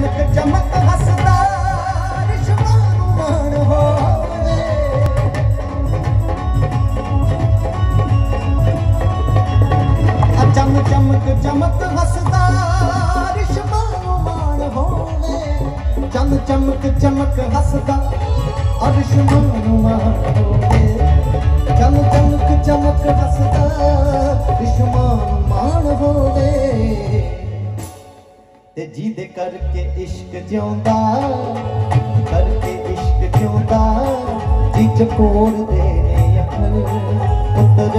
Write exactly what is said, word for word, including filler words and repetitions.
चमक चमक हसदा रिश्वानु मान होवे। चम चमक चमक हसदा रिश्वानु मान होवे। चम चमक चमक हसदा रिश्वानु मान होवे। चम चमक चमक हसदा रिश्वानु मान होवे। ते जिदे करके इश्क जिਉਂਦਾ करके इश्क जिਉਂਦਾ जी चकोर दे ने अखर पुत्र